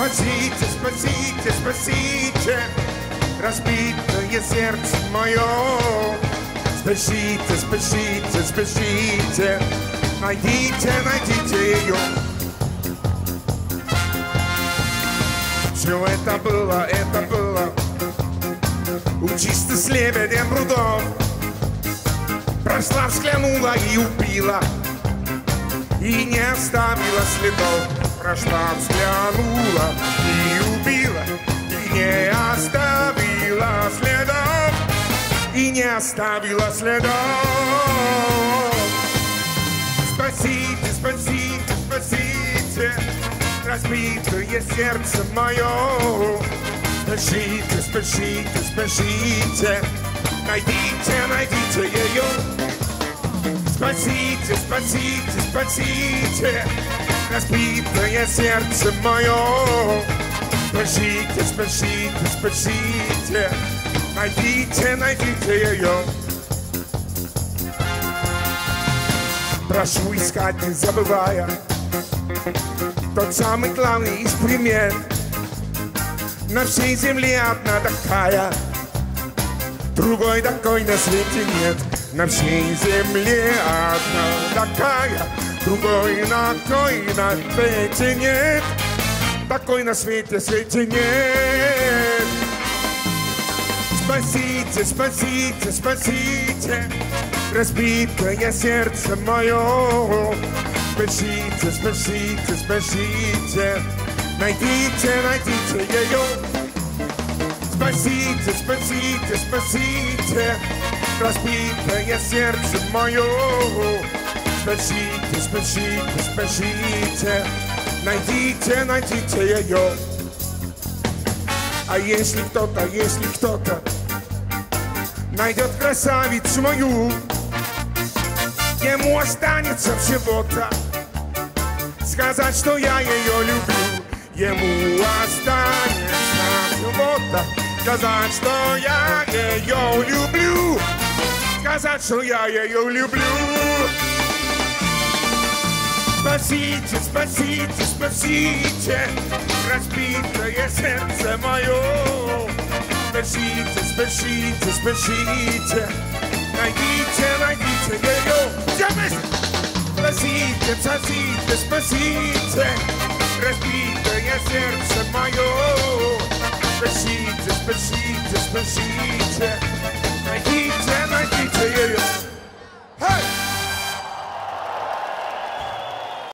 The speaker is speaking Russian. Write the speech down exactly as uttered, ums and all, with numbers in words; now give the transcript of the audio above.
Спасите, спасите, спасите разбитое сердце мое. Спешите, спешите, спешите, найдите, найдите ее. Все это было, это было у чисто с лебедем прудов. Прошла, взглянула и убила, и не оставила следов. Прошла, взглянула и убила, и не оставила следов, и не оставила следов. Спасите, спасите, спасите разбитое сердце мое. Спешите, спешите, спешите, найдите, найдите ее. Спасите, спасите, спасите разбитое сердце мое. Спешите, спешите, спешите, найдите, найдите ее. Прошу искать, не забывая тот самый главный из примет. На всей земле одна такая, другой такой на свете нет. На всей земле одна такая, другой такой на свете нет. Такой на свете, свете нет. Спасите, спасите, спасите разбитое сердце мое. Спешите, спешите, спешите, найдите, найдите ее. Спасите, спасите, спасите разбитое сердце мое. Спешите, спешите, спешите, найдите, найдите ее. А если кто-то, если кто-то найдет красавицу мою, ему останется всего-то сказать, что я ее люблю. Ему останется всего-то сказать, что я ее люблю. Сказать, что я ее люблю. Спасите, спасите, спасите разбитое сердце мое. Спешите, спешите, спешите, найдите, найдите ее. Все вместе! Спасите, спасите, спасите разбитое сердце мое. Спешите, спешите, спешите, найдите, найдите ее.